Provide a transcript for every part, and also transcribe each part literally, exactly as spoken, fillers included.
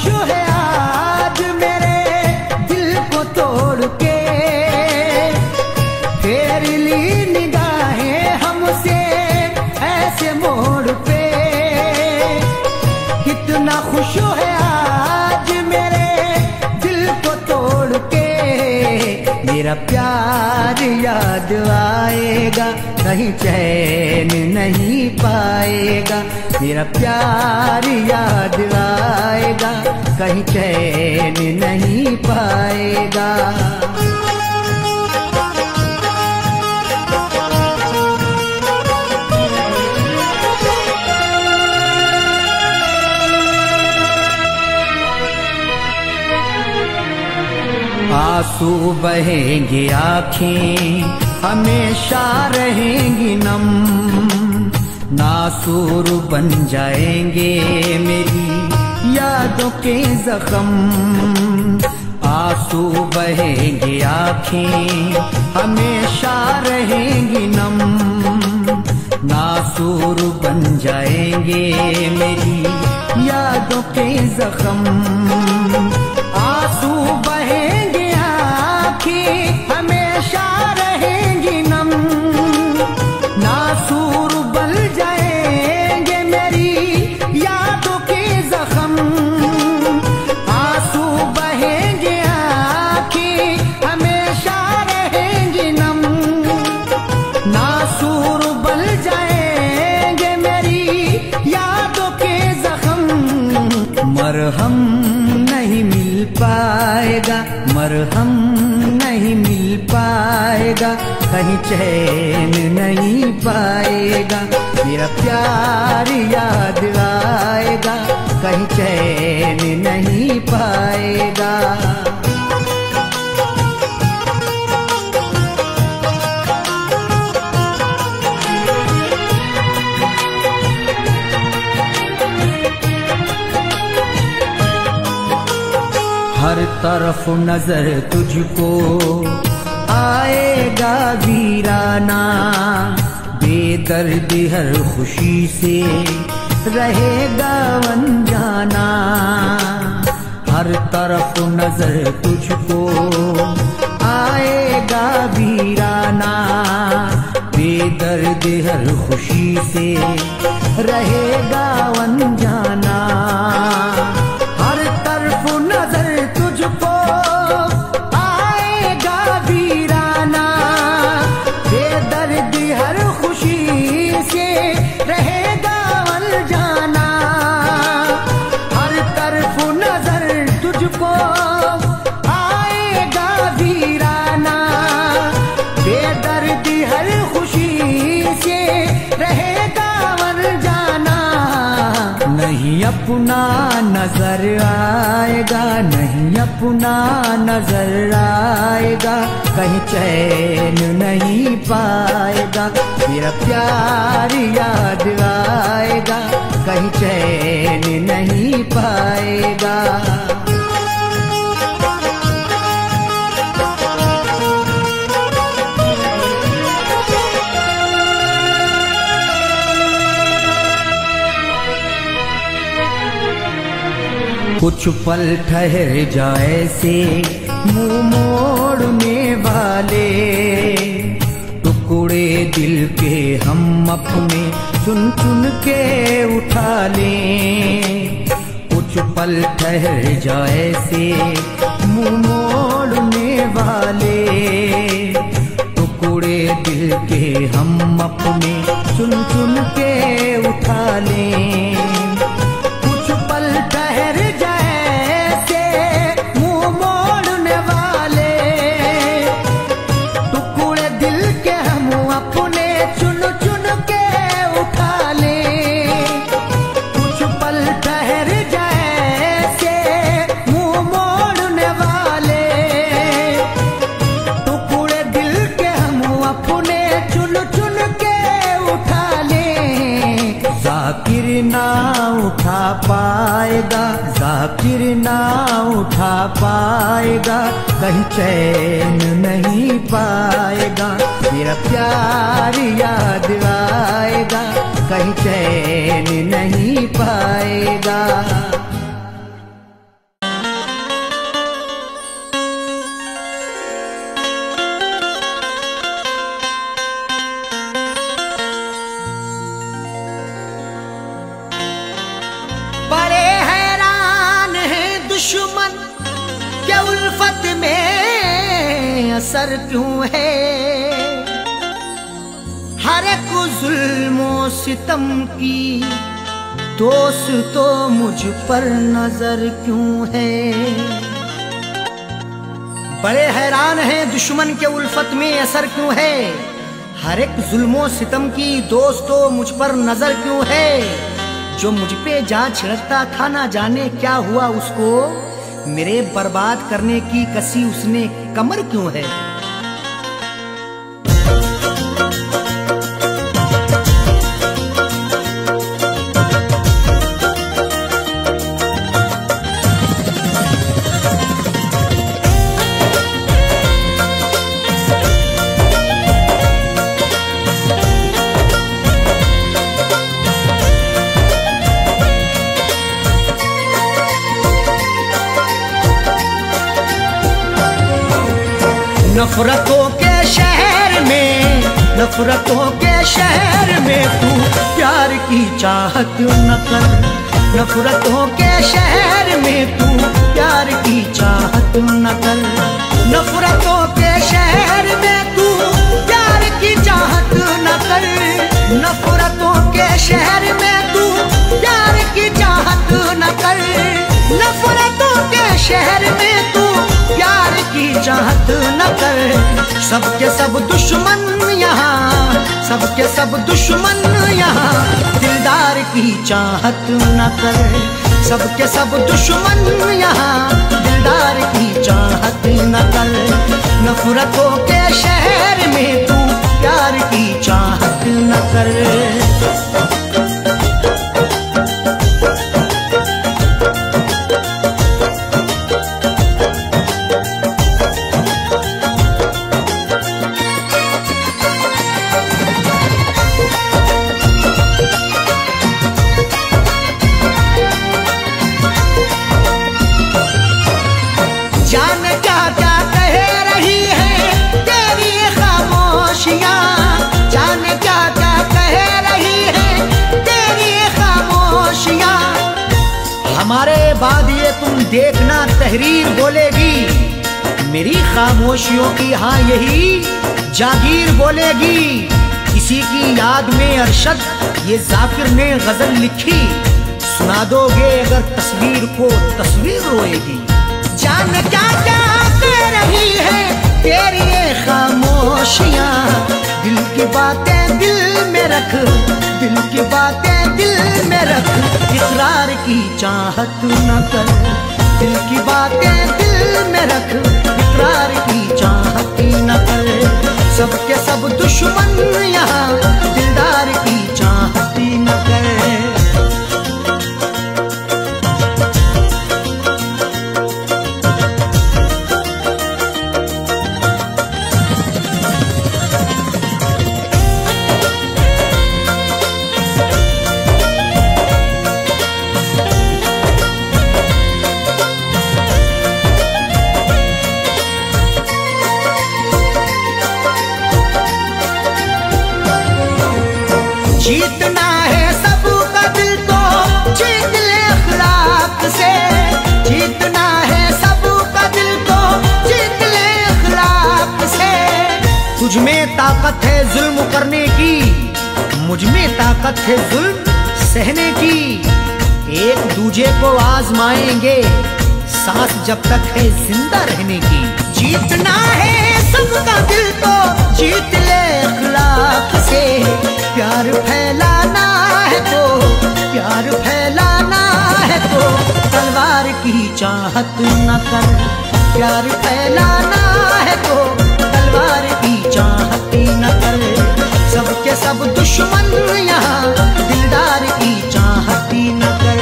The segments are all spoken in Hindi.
खुश है आज मेरे दिल को तोड़ के, फेर ली निगाहें हमसे ऐसे मोड़ पे। कितना खुश है आज मेरे दिल को तोड़ के, मेरा प्यार याद आएगा कहीं चैन नहीं पाएगा। मेरा प्यार याद आएगा कहीं चैन नहीं पाएगा। आंसू बहेंगे आँखें हमेशा रहेंगी नम, नासूर बन जाएंगे मेरी यादों के जख्म। आंसू बहेंगे आँखें हमेशा रहेंगी नम, नासूर बन जाएंगे मेरी यादों के जख्म। आंसू बहेंगे आँखें हमेशा रहेंगी नम, नासूर बन जाएंगे मेरी यादों के जख्म। आंसू बहेंगे आँखें हमेशा रहेंगी नम, नासूर बन जाएंगे मेरी यादों के जख्म। मरहम नहीं मिल पाएगा, मरहम नहीं मिल पाएगा, कहीं चैन नहीं पाएगा। मेरा प्यार याद आएगा कहीं चैन नहीं पाएगा। हर तरफ नजर तुझको आएगा वीराना, बेदर्दी हर खुशी से रहेगा अनजाना। हर तरफ नजर तुझको आएगा वीराना, बेदर्दी हर खुशी से रहेगा अनजाना। हर तरफ नजर तुझको आएगा वीराना, बेदर्दी हर खुशी से रहेगा अनजाना। हर तरफ नजर तुझको आएगा वीराना, बेदर्दी हर खुशी से रहेगा अनजाना। नहीं अपना नजर आएगा, नहीं अपना नजर आएगा, कहीं चैन नहीं पाएगा। मेरा प्यार याद आएगा कहीं चैन नहीं पाएगा। कुछ पल ठहर जाए से मुंह मोड़ने वाले, टुकड़े दिल के हम अपने चुन चुन के उठा लें। कुछ पल ठहर जाए से मुंह मोड़ने वाले, टुकड़े दिल के हम अपने चुन चुन के उठा लें। कुछ पल ठहर जाकिर ना उठा पाएगा, जाकिर ना उठा पाएगा, कहीं चैन नहीं पाएगा। मेरा प्यार याद आएगा, कहीं चैन नहीं पाएगा। असर क्यों है, हर एक जुल्मो सितम की दोस्तों मुझ पर नजर क्यों है। बड़े हैरान हैं दुश्मन के उल्फत में असर क्यों है, हर एक जुल्मो सितम की दोस्तों मुझ पर नजर क्यों है। जो मुझ पे जा छिड़कता था ना जाने क्या हुआ उसको, मेरे बर्बाद करने की कसी उसने कमर क्यों है। नफरतों के शहर में, नफरतों के शहर में तू प्यार की चाहत न कर। नफरतों के शहर में तू प्यार की चाहत न कर। नफरतों के शहर में तू प्यार की चाहत न कर। नफरतों के शहर में तू प्यार की चाहत न कर। नफरतों के शहर में तू प्यार की चाहत न कर। सबके सब दुश्मन यहाँ, सबके सब दुश्मन यहाँ दिलदार की चाहत न कर। सबके सब दुश्मन यहाँ दिलदार की चाहत न कर। नफरतों के शहर में तू प्यार की चाहत न कर। हमारे बाद ये तुम देखना तहरीर बोलेगी, मेरी खामोशियों की हाँ यही जागीर बोलेगी। किसी की याद में अरशद ये जाकिर ने गजल लिखी, सुना दोगे अगर तस्वीर को तस्वीर रोएगी। जान क्या क्या कह रही है तेरी ये खामोशियाँ, दिल की बातें दिल में रख, दिल की बातें दिल में रख। इकरार की चाहत न कर, दिल की बातें दिल में रख। इकरार की चाहत न कर। सबके सब दुश्मन यहाँ दिलदार की चाहत न कर। जीतना है सबका दिल तो जीत ले अखलाक से। जीतना है सबका दिल तो जीत ले अखलाक से। तुझ में ताकत है जुल्म करने की, मुझ में ताकत है जुल्म सहने की। एक दूजे को आजमाएंगे सांस जब तक है जिंदा रहने की। जीतना है सबका दिल तो जीत ले अखलाक से। प्यार फैलाना है तो, प्यार फैलाना है तो तलवार की चाहत न कर। प्यार फैलाना है तो तलवार की चाहत न कर। सबके सब दुश्मन यहाँ दिलदार की चाहत न कर।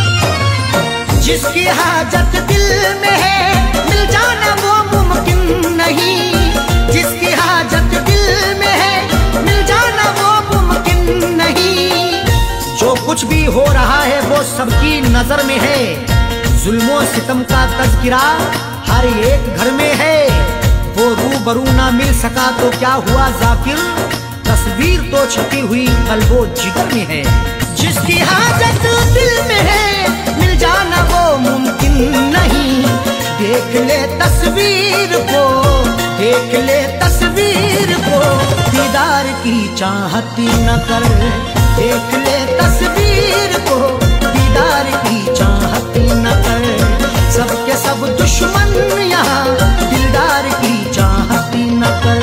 जिसकी हाजत दिल में है मिल जाना वो मुमकिन कुछ भी हो रहा है वो सबकी नजर में है। जुल्मों सितम का तज़किरा हर एक घर में है। वो रूबरू ना मिल सका तो क्या हुआ जाकिर, तस्वीर तो छपी हुई कल्बो जिगर में है। जिसकी हाजत दिल में है मिल जाना वो मुमकिन नहीं। देख ले तस्वीर को, देख ले तस्वीर को, दीदार की चाहत न कर। देख ले तस्वीर को, दीदार की चाहत न कर। सबके सब दुश्मन यहाँ दिलदार की चाहत न कर।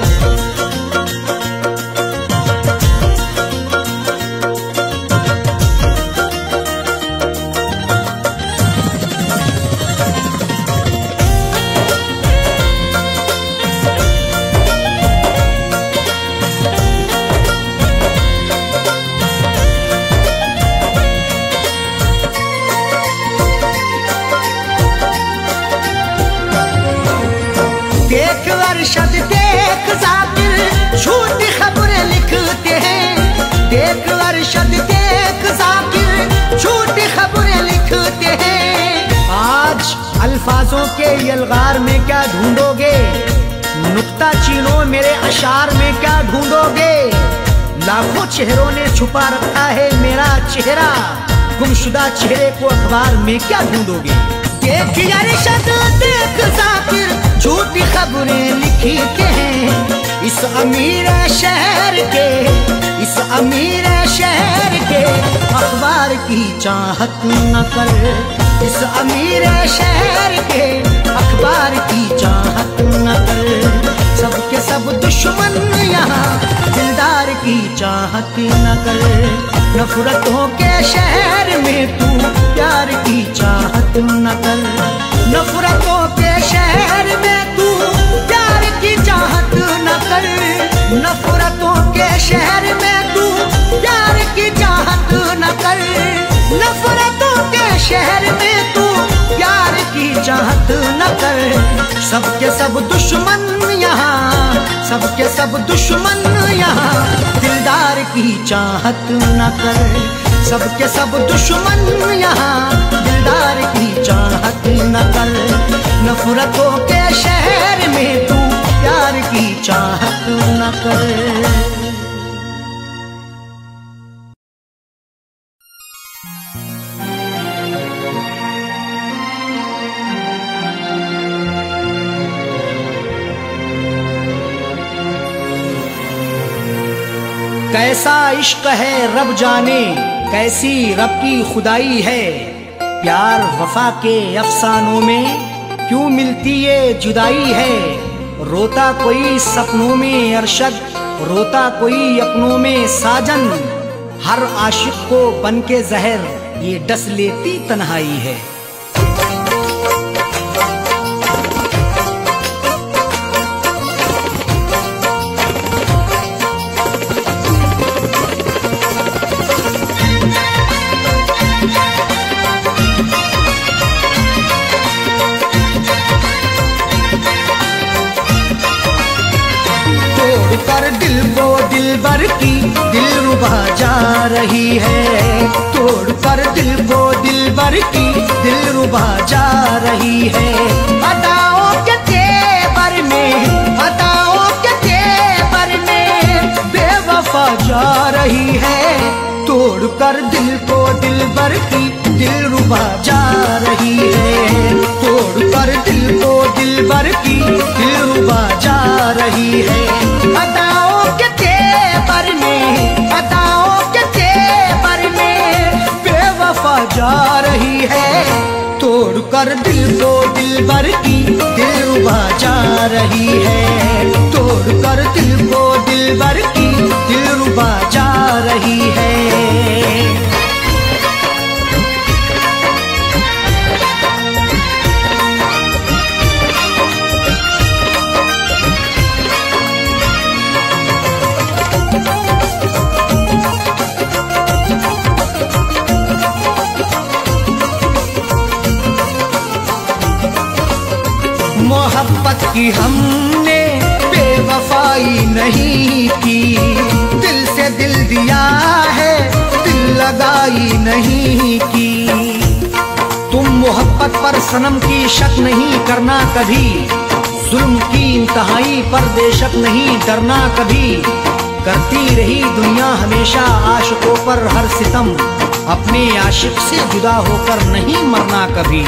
देख अरशद देख जाकिर झूठी खबरें लिखते हैं। देख अरशद देख जाकिर झूठी खबरें लिखते हैं। आज अल्फाजों के यलगार में क्या ढूंढोगे, नुक्ता चीनो मेरे अशार में क्या ढूंढोगे। लाखों चेहरों ने छुपा रखा है मेरा चेहरा, गुमशुदा चेहरे को अखबार में क्या ढूंढोगे। देख अरशद देख जाकिर झूठी खबरें लिखते हैं। इस अमीर शहर के, इस अमीर शहर के अखबार की चाहत न कर। इस अमीर शहर के अखबार की चाहत न कर। सबके सब दुश्मन यहाँ दिलदार की चाहत न कर। नफरतों के शहर में तू प्यार की चाहत न कर। नफरतों के शहर में तू प्यार की चाहत न कर। नफरतों के शहर में तू प्यार की चाहत न कर। नफरतों के शहर में तू प्यार की चाहत न कर। सबके सब दुश्मन यहाँ, सबके सब दुश्मन यहाँ दिलदार की चाहत न कर। सबके सब दुश्मन यहाँ दिलदार की चाहत न कर। नफरतों के शहर में तू प्यार की चाहत न कर। कैसा इश्क है रब जाने, कैसी रब की खुदाई है। प्यार वफा के अफसानों में क्यों मिलती ये जुदाई है। रोता कोई सपनों में अरशद, रोता कोई अपनों में साजन। हर आशिक को बन के जहर ये डस लेती तन्हाई है। कर दिल को दिलबर की दिलरुबा जा रही है। तोड़ कर दिल को दिलबर की दिलरुबा जा रही है। अदाओं के तेवर में, अदाओं के तेवर में बेवफा जा रही है। तोड़ कर दिल को दिलबर की दिलरुबा जा रही है। तोड़ कर दिल को दिलबर की दिलरुबा जा रही है। अदाओं के तेवर में, अदाओं के तेवर में बेवफा जा रही है। तोड़ कर दिल को दिलबर की दिलरुबा जा रही है। तोड़ कर दिल को दिलबर की दिलरुबा जा रही है। मोहब्बत की हमने बेवफाई नहीं की। दिल से दिल दिया है, दिल लगा लगाई नहीं की। तुम मोहब्बत पर सनम की शक नहीं करना कभी, जुल्म की इंतहाई पर बेशक नहीं डरना कभी। करती रही दुनिया हमेशा आशिकों पर हर सितम, अपने आशिक से जुदा होकर नहीं मरना कभी।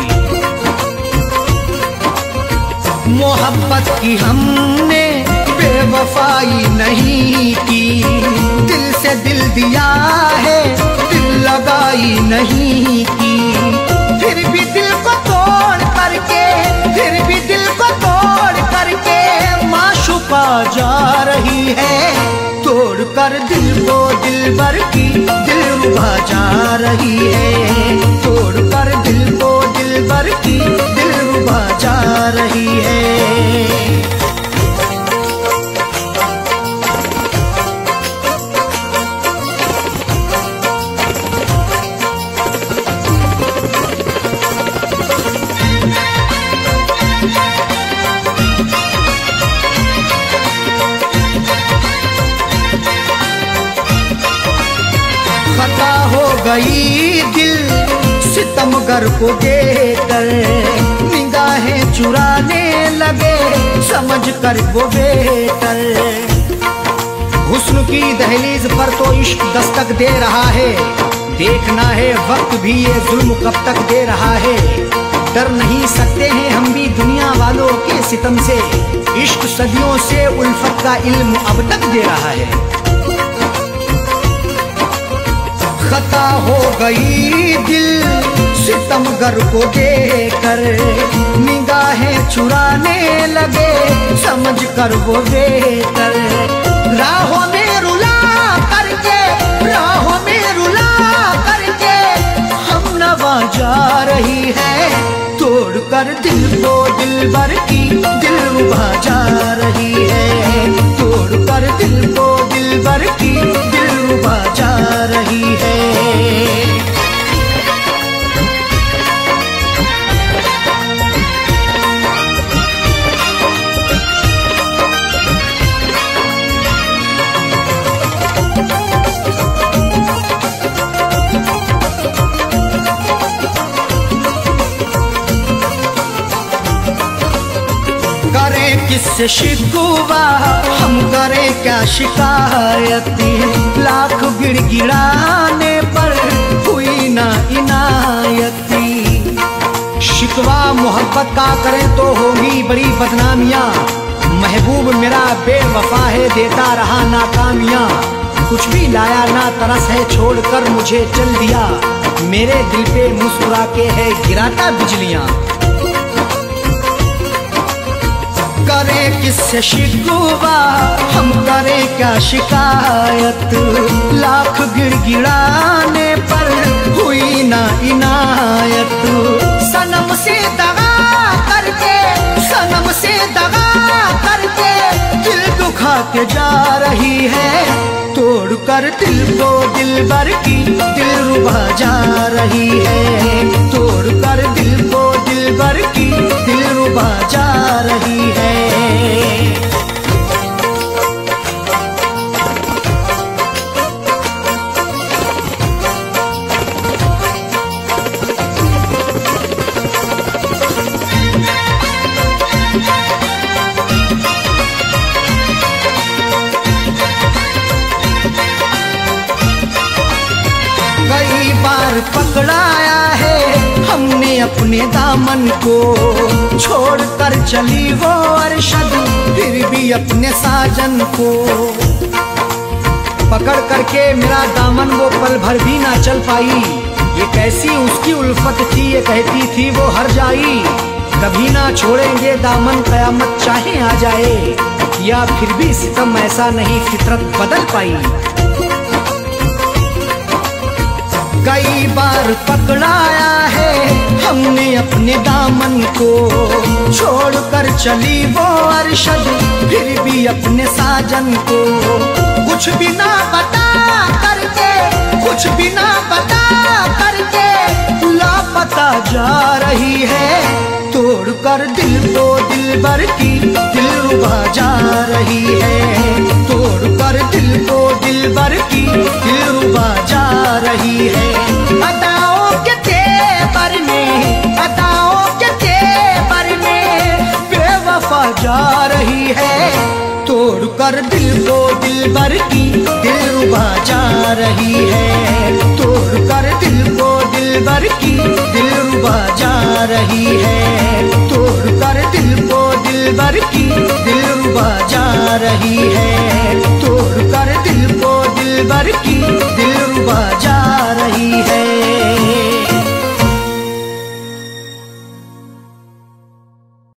मोहब्बत की हमने बेवफाई नहीं की, दिल से दिल दिया है दिल लगाई नहीं की। फिर भी दिल को तोड़ करके, फिर भी दिल को तोड़ करके माशूका जा रही है। तोड़ कर दिल को दिलबर की दिलरुबा जा रही है। तोड़ कर दिल को दिलबर की दिलरुबा जा रही है। खता हो गई दिल सितमगर को देकर, निगाहें चुराने लगे समझ कर वो बेहतर। हुस्न की दहलीज पर तो इश्क दस्तक दे रहा है, देखना है वक्त भी ये जुल्म कब तक दे रहा है। डर नहीं सकते हैं हम भी दुनिया वालों के सितम से, इश्क सदियों से उल्फत का इल्म अब तक दे रहा है। खता हो गई दिल सितमगर को देकर, निगाहें चुराने लगे समझ कर वो बेहतर। राहों में रुला करके, राहों में रुला करके हम नवा जा रही है। तोड़ कर दिल को दिलबर की दिलरुबा जा रही है। तोड़ कर दिल को दिलबर की दिलरुबा जा रही है। किससे शिकवा हम करें क्या शिकायती, लाख गिड़गिड़ाने पर हुई ना इनायती। शिकवा मोहब्बत का करें तो होगी बड़ी बदनामियाँ, महबूब मेरा बेवफा है देता रहा नाकामियाँ। कुछ भी लाया ना तरस है छोड़कर मुझे चल दिया, मेरे दिल पे मुस्कुरा के है गिराता बिजलियाँ। करें किससे शिकवा हम करें क्या शिकायत, लाख गिड़गिड़ाने पर हुई ना इनायत। सनम से दगा करके, सनम से दगा करके दिल दुखा के जा रही है। तोड़ कर दिल को दिलबर की दिलरुबा जा रही है। तोड़ कर दिल को दिलबर की दिलरुबा जा रही है। कई बार पकड़ाया है हमने अपने दामन को, छोड़ कर चली वो अरशद फिर भी अपने साजन को। पकड़ करके मेरा दामन वो पल भर भी ना चल पाई, ये कैसी उसकी उल्फत थी ये कहती थी वो हर जाई। कभी ना छोड़ेंगे दामन कयामत चाहे आ जाए, या फिर भी सितम ऐसा नहीं फितरत बदल पाई। कई बार पकड़ाया है हमने अपने दामन को, छोड़ कर चली वो अरशद फिर भी अपने साजन को। कुछ भी ना बता करके, कुछ भी ना बता करके लापता जा रही है। तोड़ कर दिल को दिलबर की दिलरुबा जा रही है। तोड़ कर दिल को दिलबर की दिलरुबा जा रही है। रुबा जा रही है, तोड़ कर दिल को दिलबर की दिल रुबा जा रही है, तोड़ कर दिल को दिलबर की दिल रुबा जा रही है, तोड़ कर दिल को दिलबर की दिल रुबा जा रही